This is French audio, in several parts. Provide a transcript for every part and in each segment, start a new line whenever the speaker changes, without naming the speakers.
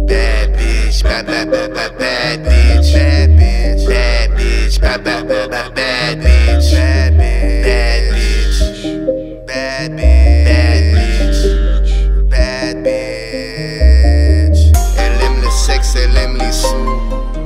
Bad bitch, bad bitch, bad bitch, bad bitch, bad bitch, bad bitch, bad bitch, bad bitch, bad bitch. Elle aime le sexe, elle aime les sous.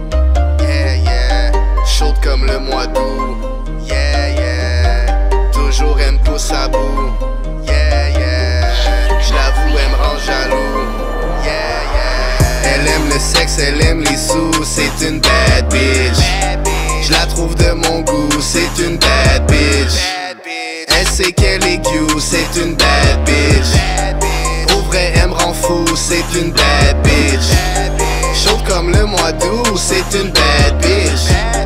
Yeah, yeah. Chaude comme le mois d'août. Yeah, yeah. Toujours elle me pousse à bout. Yeah, yeah. J'l'avoue, elle me rend jaloux. Yeah, yeah. Elle aime le sexe, elle aime les sous. C'est une bad bitch. J'la trouve de mon goût. C'est une bad bitch. Elle sait qu'elle est cute. C'est une bad bitch. Pour vrai, elle me rend fou. C'est une bad bitch. Chaude comme le mois d'août. C'est une bad bitch.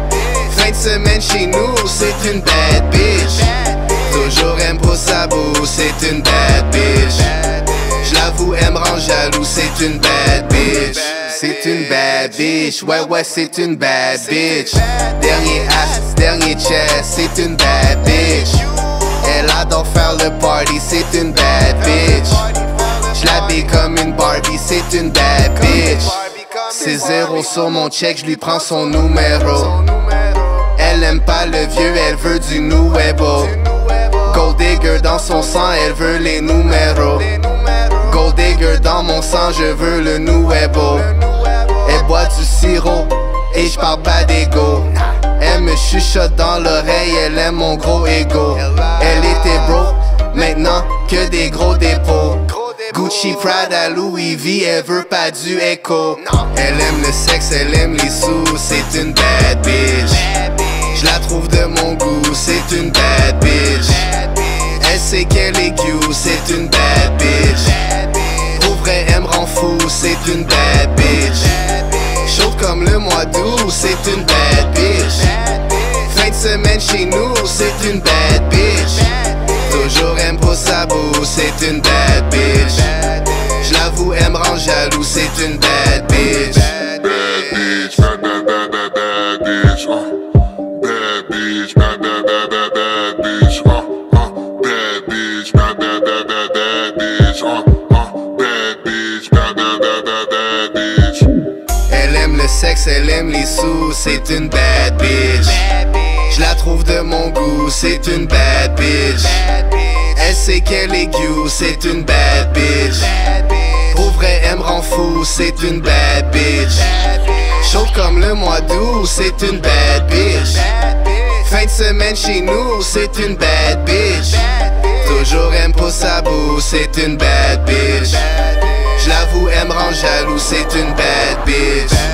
Fin de semaine chez nous. C'est une bad bitch. Toujours elle me pousse à bout. C'est une bad bitch. J'l'avoue, elle me rend jaloux. C'est une bad bitch. C'est une bad bitch. Ouais, ouais, c'est une bad bitch. Dernier ass, dernier chest. C'est une bad bitch. Elle adore faire le party. C'est une bad bitch. J'l'habille comme une Barbie. C'est une bad bitch. C'est zéro sur mon check. J'lui prends son numéro. Elle aime pas le vieux. Elle veut du nouveau. Gold digger dans son sang. Elle veut les numéros. Gold digger dans mon sang, je veux le nouveau. Elle boit du sirop et j'parle pas d'ego. Elle me chuchote dans l'oreille, elle aime mon gros ego. Elle était broke, maintenant que des gros dépôts. Gucci, Prada, Louis V, elle veut pas du Echo. Elle aime le sexe, elle aime les sous, c'est une bad bitch. J'la trouve de mon goût, c'est une bad bitch. Elle sait qu'elle est cute, c'est une bad bitch. Pour vrai, elle me rend fou, c'est une bad bitch. Chaude comme le mois d'août, c'est une bad bitch. Fin de semaine chez nous, c'est une bad bitch. Toujours elle me pousse à bout, c'est une bad bitch. J'l'avoue, elle me rend jaloux, c'est une bad bitch.
Bad bitch, bad bitch, bad bitch, bad bitch, bad bitch, bad bitch, bad bitch, bad bitch.
Elle aime le sexe, elle aime les sous, c'est une bad bitch. J'la trouve de mon goût, c'est une bad bitch. Elle sait qu'elle est cute, c'est une bad bitch. Pour vrai, elle me rend fou, c'est une bad bitch. Chaude comme le mois d'août, c'est une bad bitch. Fin de semaine chez nous, c'est une bad bitch. Toujours elle me pousse à bout, c'est une bad bitch. J'l'avoue, elle me rend jaloux, c'est une bad bitch.